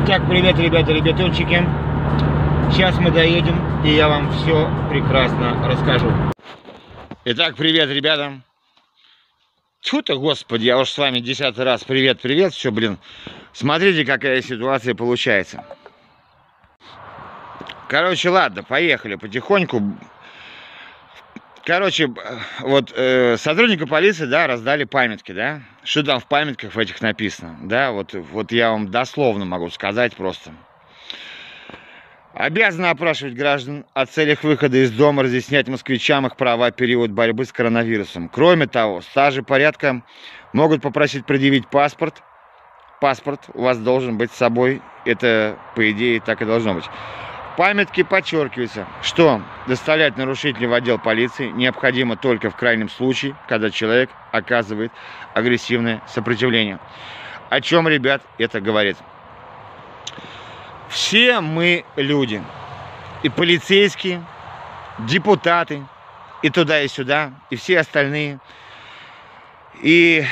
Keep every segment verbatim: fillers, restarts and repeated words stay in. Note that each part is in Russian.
Итак, привет, ребята, ребятончики. Сейчас мы доедем, и я вам все прекрасно расскажу. Итак, привет, ребята. Тьфу-то, господи, я уж с вами десятый раз. Привет, привет, все, блин. Смотрите, какая ситуация получается. Короче, ладно, поехали потихоньку. Короче, вот э, сотрудники полиции, да, раздали памятки, да. Что там в памятках в этих написано, да, вот, вот я вам дословно могу сказать просто. Обязаны опрашивать граждан о целях выхода из дома, разъяснять москвичам их права в период борьбы с коронавирусом. Кроме того, стражи порядка могут попросить предъявить паспорт. Паспорт у вас должен быть с собой, это, по идее, так и должно быть. В памятке подчеркивается, что доставлять нарушителей в отдел полиции необходимо только в крайнем случае, когда человек оказывает агрессивное сопротивление. О чем, ребят, это говорит? Все мы люди, и полицейские, депутаты, и туда, и сюда, и все остальные. И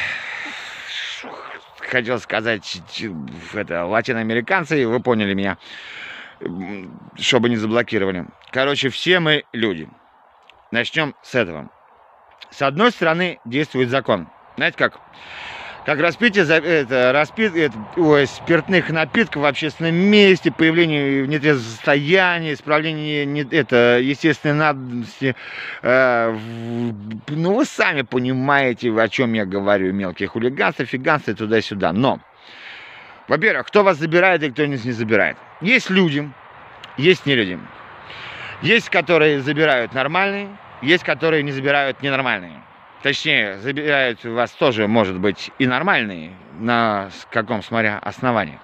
хотел сказать, это латиноамериканцы, вы поняли меня, чтобы не заблокировали. Короче, все мы люди. Начнем с этого. С одной стороны, действует закон. Знаете как? Как распитие это, распит, это, ой, спиртных напитков в общественном месте, появление в нетрезвом состоянии, исправление не, это, естественной надобности. Э, в, ну, вы сами понимаете, о чем я говорю. Мелкие хулиганства, фиганства и туда-сюда. Но, во-первых, кто вас забирает и кто не забирает. Есть люди, есть не люди. Есть, которые забирают нормальные, есть, которые не забирают ненормальные. Точнее, забирают вас тоже, может быть, и нормальные, на каком, смотря, основании.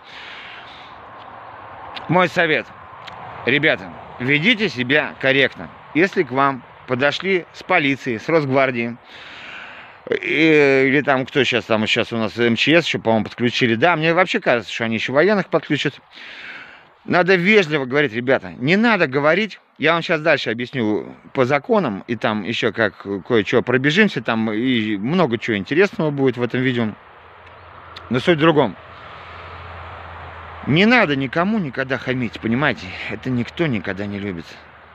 Мой совет. Ребята, ведите себя корректно. Если к вам подошли с полиции, с Росгвардии, или там, кто сейчас, там сейчас у нас эм че эс еще, по-моему, подключили. Да, мне вообще кажется, что они еще военных подключат. Надо вежливо говорить, ребята, не надо говорить, я вам сейчас дальше объясню по законам, и там еще как кое-что пробежимся, там и много чего интересного будет в этом видео. Но суть в другом. Не надо никому никогда хамить, понимаете? Это никто никогда не любит.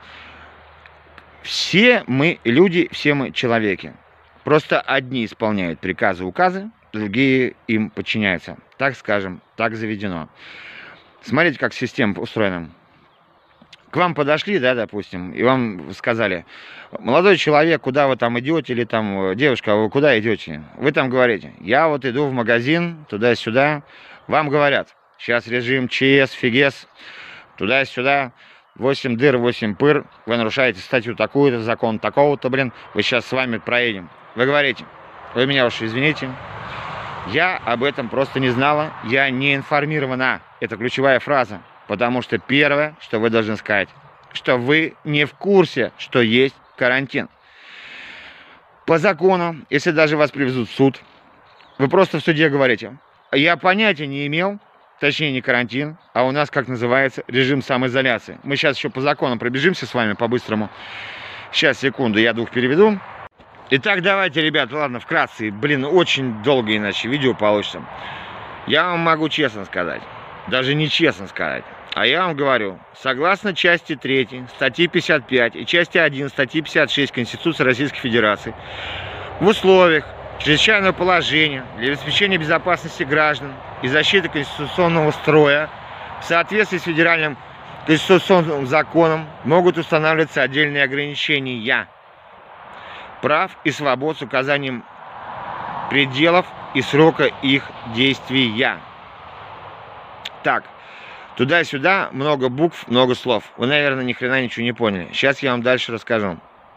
Все мы люди, все мы человеки. Просто одни исполняют приказы, указы, другие им подчиняются. Так скажем, так заведено. Смотрите, как система устроена. К вам подошли, да, допустим, и вам сказали: молодой человек, куда вы там идете, или там, девушка, вы куда идете? Вы там говорите: я вот иду в магазин, туда-сюда. Вам говорят: сейчас режим ЧС, ФИГЕС, туда-сюда, восемь дыр, восемь пыр, вы нарушаете статью такую-то, закон такого-то, блин, вы сейчас с вами проедем. Вы говорите: вы меня уж извините, я об этом просто не знала, я не информирована. Это ключевая фраза. Потому что первое, что вы должны сказать, что вы не в курсе, что есть карантин. По закону, если даже вас привезут в суд, вы просто в суде говорите: я понятия не имел, точнее не карантин, а у нас, как называется, режим самоизоляции. Мы сейчас еще по закону пробежимся с вами по-быстрому. Сейчас, секунду, я двух переведу. Итак, давайте, ребят, ладно, вкратце. Блин, очень долго иначе видео получится. Я вам могу честно сказать, даже не честно сказать, а я вам говорю, согласно части третьей статьи пятьдесят пять и части один статьи пятьдесят шесть Конституции Российской Федерации, в условиях чрезвычайного положения для обеспечения безопасности граждан и защиты конституционного строя в соответствии с федеральным конституционным законом могут устанавливаться отдельные ограничения прав и свобод с указанием пределов и срока их действия. Так, туда-сюда много букв, много слов. Вы, наверное, ни хрена ничего не поняли. Сейчас я вам дальше расскажу.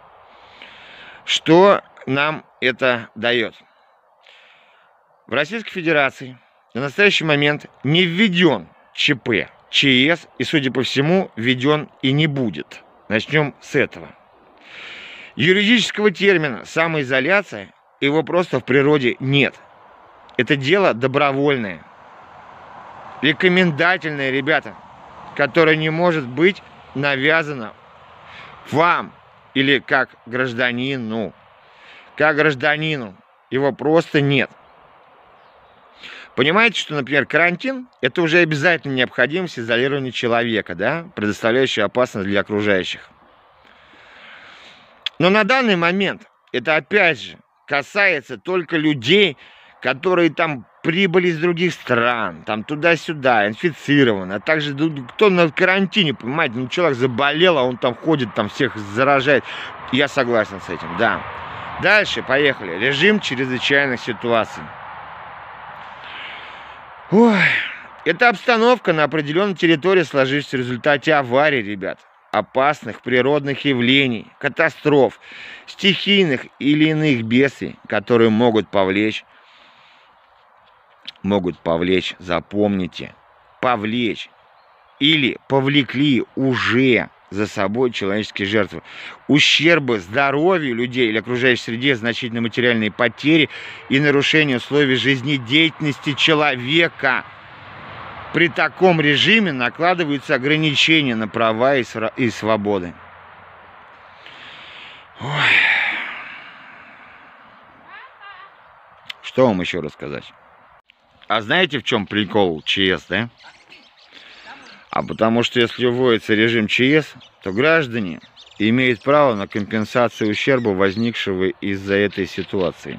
Что нам это дает? В Российской Федерации на настоящий момент не введен ЧП, ЧС, и, судя по всему, введен и не будет. Начнем с этого. Юридического термина самоизоляция, его просто в природе нет. Это дело добровольное, рекомендательное, ребята, которое не может быть навязано вам или как гражданину. Как гражданину его просто нет. Понимаете, что, например, карантин – это уже обязательно необходимость изолирования человека, да, предоставляющая опасность для окружающих. Но на данный момент это, опять же, касается только людей, которые там прибыли из других стран, там туда-сюда, инфицированы, а также кто на карантине, понимаете, ну человек заболел, а он там ходит, там всех заражает. Я согласен с этим, да. Дальше, поехали. Режим чрезвычайных ситуаций. Ой, это обстановка на определенной территории, сложившаяся в результате аварий, ребят, опасных природных явлений, катастроф, стихийных или иных бедствий, которые могут повлечь, могут повлечь, запомните, повлечь или повлекли уже за собой человеческие жертвы, ущербы здоровью людей или окружающей среде, значительные материальные потери и нарушение условий жизнедеятельности человека. При таком режиме накладываются ограничения на права и свободы. Ой. Что вам еще рассказать? А знаете, в чем прикол ЧС, да? А потому что если вводится режим ЧС, то граждане имеют право на компенсацию ущерба, возникшего из-за этой ситуации.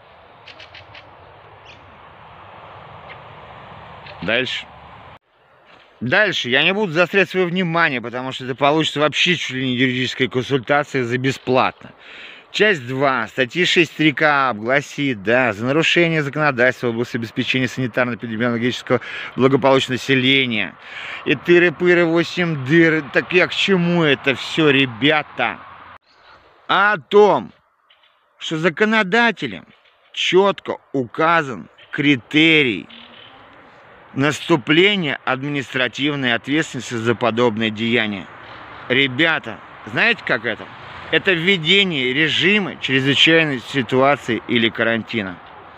Дальше. Дальше. Я не буду заострять свое внимание, потому что это получится вообще чуть ли не юридическая консультация за бесплатно. Часть два статьи шесть три КАП гласит, да, за нарушение законодательства в области обеспечения санитарно-эпидемиологического благополучия населения. И тыры-пыры, восемь дыр. Так я к чему это все, ребята? А о том, что законодателем четко указан критерий наступления административной ответственности за подобное деяние. Ребята, знаете, как это? Это введение режима чрезвычайной ситуации или карантина.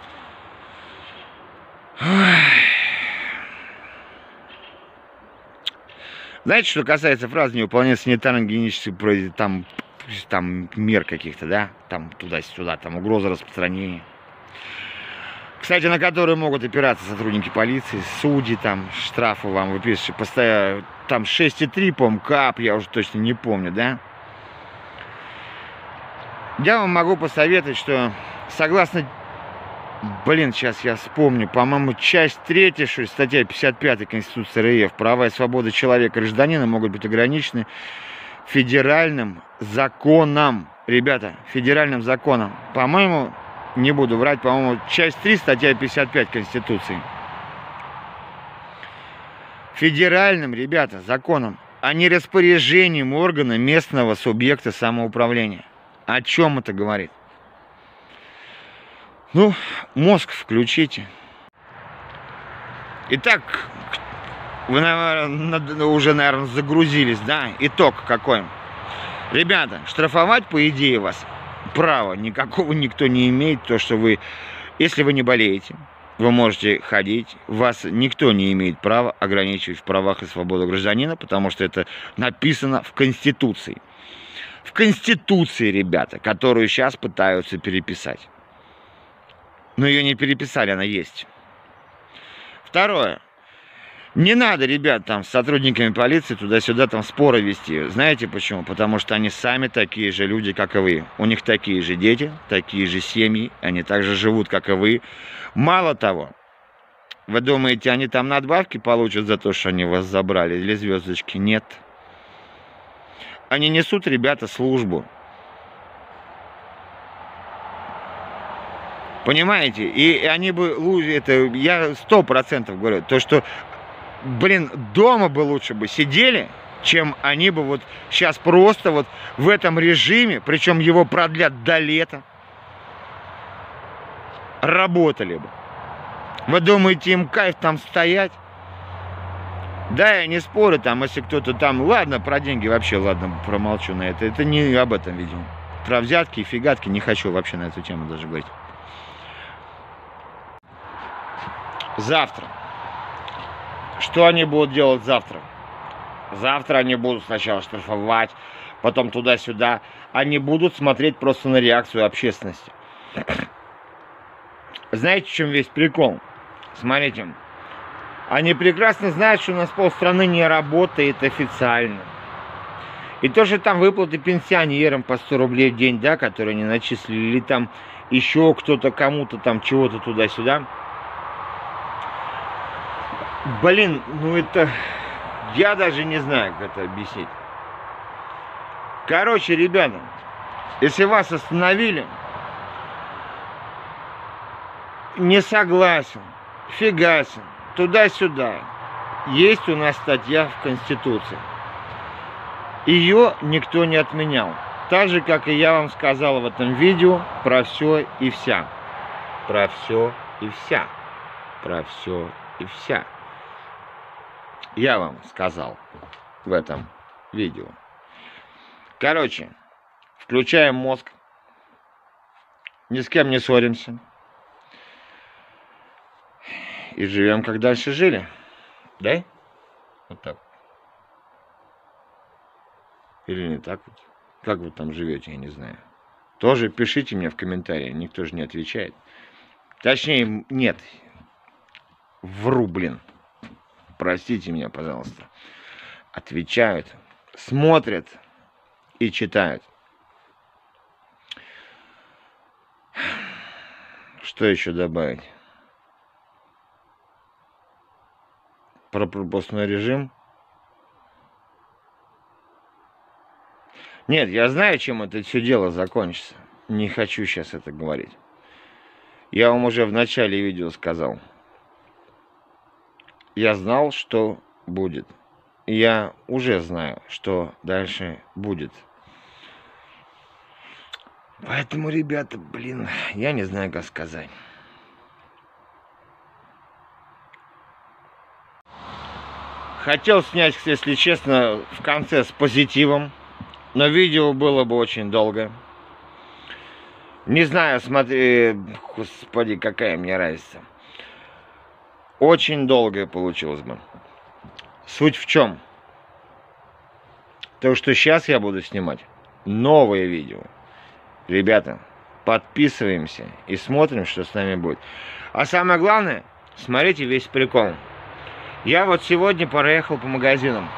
Знаете, что касается фразы невыполнения санитарно-гигиенических там, там мер каких-то, да, там туда-сюда, там угроза распространения. Кстати, на которые могут опираться сотрудники полиции, судьи, там штрафы вам выписывают, постоянно, там шесть и три, по-моему, КАП, я уже точно не помню, да. Я вам могу посоветовать, что согласно, блин, сейчас я вспомню, по-моему, часть третья, что ли, статья пятьдесят пятая Конституции РФ, права и свободы человека и гражданина могут быть ограничены федеральным законом. Ребята, федеральным законом. По-моему, не буду врать, по-моему, часть три, статья пятьдесят пять Конституции. Федеральным, ребята, законом, а не распоряжением органа местного субъекта самоуправления. О чем это говорит? Ну, мозг включите. Итак, вы, наверное, уже, наверное, загрузились, да? Итог какой? Ребята, штрафовать, по идее, вас права никакого никто не имеет. То, что вы, если вы не болеете, вы можете ходить. Вас никто не имеет права ограничивать в правах и свободах гражданина, потому что это написано в Конституции. В Конституции, ребята, которую сейчас пытаются переписать. Но ее не переписали, она есть. Второе. Не надо, ребят, там с сотрудниками полиции туда-сюда там споры вести. Знаете почему? Потому что они сами такие же люди, как и вы. У них такие же дети, такие же семьи. Они также живут, как и вы. Мало того, вы думаете, они там надбавки получат за то, что они вас забрали? Или звездочки? Нет. Они несут, ребята, службу. Понимаете? И они бы, это я сто процентов говорю, то, что, блин, дома бы лучше бы сидели, чем они бы вот сейчас просто вот в этом режиме, причем его продлят до лета, работали бы. Вы думаете, им кайф там стоять? Да, я не спорю, там, если кто-то там, ладно, про деньги вообще, ладно, промолчу на это. Это не об этом, видимо. Про взятки и фигатки не хочу вообще на эту тему даже говорить. Завтра. Что они будут делать завтра? Завтра они будут сначала штрафовать, потом туда-сюда. Они будут смотреть просто на реакцию общественности. Знаете, в чем весь прикол? Смотрите, они прекрасно знают, что у нас полстраны не работает официально. И то, что там выплаты пенсионерам по сто рублей в день, да, которые они начислили, или там еще кто-то кому-то там чего-то туда-сюда. Блин, ну это... Я даже не знаю, как это объяснить. Короче, ребята, если вас остановили, не согласен, фигасен, туда-сюда. Есть у нас статья в Конституции. Ее никто не отменял. Так же, как и я вам сказал в этом видео про все и вся. Про все и вся. Про все и вся. Я вам сказал в этом видео. Короче, включаем мозг. Ни с кем не ссоримся. И живем, как дальше жили. Да? Вот так. Или не так вот? Как вы там живете, я не знаю. Тоже пишите мне в комментариях, никто же не отвечает. Точнее, нет. Вру, блин. Простите меня, пожалуйста. Отвечают, смотрят и читают. Что еще добавить? Про пропускной режим? Нет, я знаю, чем это все дело закончится. Не хочу сейчас это говорить. Я вам уже в начале видео сказал. Я знал, что будет. Я уже знаю, что дальше будет. Поэтому, ребята, блин, я не знаю, как сказать. Хотел снять, если честно, в конце с позитивом. Но видео было бы очень долго. Не знаю, смотри, господи, какая мне разница. Очень долгое получилось бы. Суть в чем? То, что сейчас я буду снимать новые видео. Ребята, подписываемся и смотрим, что с нами будет. А самое главное, смотрите весь прикол. Я вот сегодня проехал по магазинам.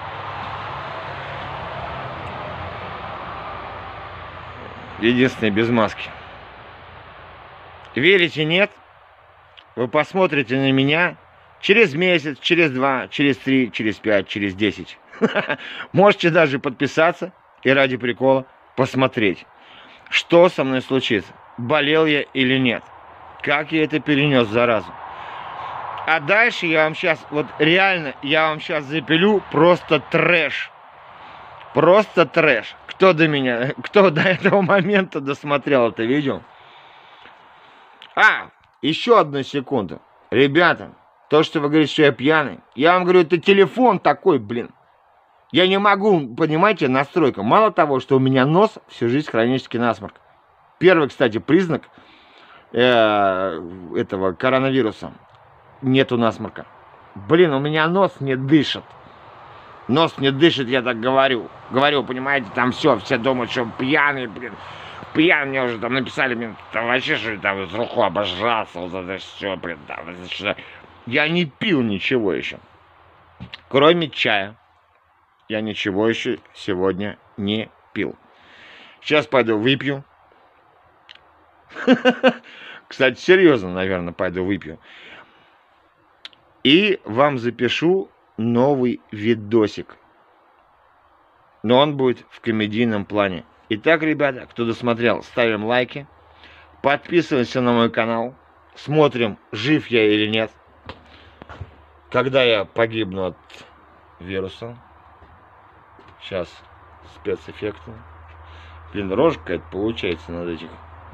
Единственное, без маски. Верите, нет? Вы посмотрите на меня через месяц, через два, через три, через пять, через десять. Можете даже подписаться и ради прикола посмотреть, что со мной случится. Болел я или нет. Как я это перенес, заразу. А дальше я вам сейчас, вот реально, я вам сейчас запилю просто трэш. Просто трэш. Кто до меня, кто до этого момента досмотрел это видео? А, еще одну секунду. Ребята, то, что вы говорите, что я пьяный, я вам говорю, это телефон такой, блин. Я не могу, понимаете, настройка. Мало того, что у меня нос всю жизнь хронический насморк. Первый, кстати, признак э, этого коронавируса. Нету насморка. Блин, у меня нос не дышит. Нос не дышит, я так говорю. Говорю, понимаете, там все, все думают, что пьяный, блин. Пьяный, мне уже там написали, мне там вообще, что ли, там из руху обожрался, вот это все, блин, там, что... Я не пил ничего еще. Кроме чая. Я ничего еще сегодня не пил. Сейчас пойду выпью. Кстати, серьезно, наверное, пойду выпью. И вам запишу новый видосик. Но он будет в комедийном плане. Итак, ребята, кто досмотрел, ставим лайки. Подписываемся на мой канал. Смотрим, жив я или нет. Когда я погибну от вируса. Сейчас спецэффекты. Блин, рожа какая-то получается над этих.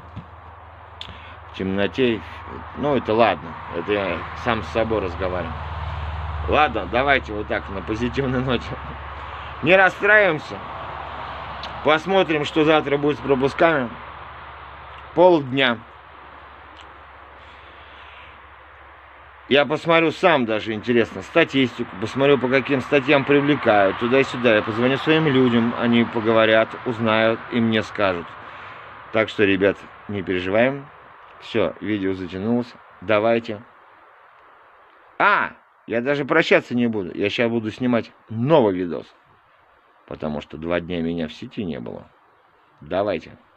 В темноте. Ну, это ладно. Это я сам с собой разговариваю. Ладно, давайте вот так, на позитивной ноте. Не расстраиваемся. Посмотрим, что завтра будет с пропусками. Полдня. Я посмотрю сам даже, интересно, статистику. Посмотрю, по каким статьям привлекают. Туда-сюда. Я позвоню своим людям. Они поговорят, узнают и мне скажут. Так что, ребят, не переживаем. Все, видео затянулось. Давайте А, я даже прощаться не буду. Я сейчас буду снимать новый видос. Потому что два дня меня в сети не было. Давайте.